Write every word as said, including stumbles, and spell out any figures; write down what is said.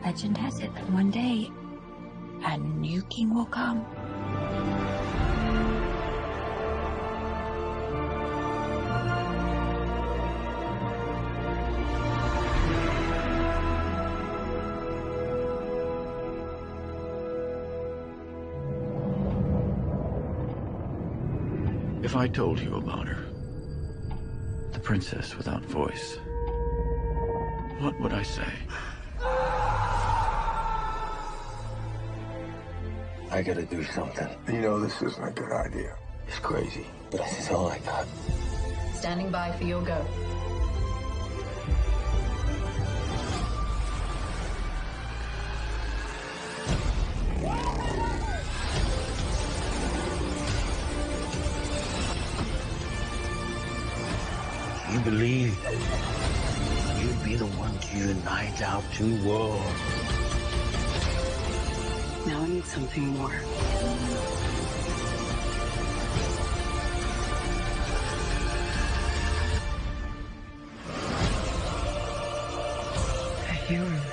Legend has it that one day, a new king will come. If I told you about her, the princess without voice, what would I say? I gotta do something. You know this isn't a good idea. It's crazy, but this is all I got. Standing by for your go. You believe you'd be the one to unite our two worlds. Now I need something more. A hero.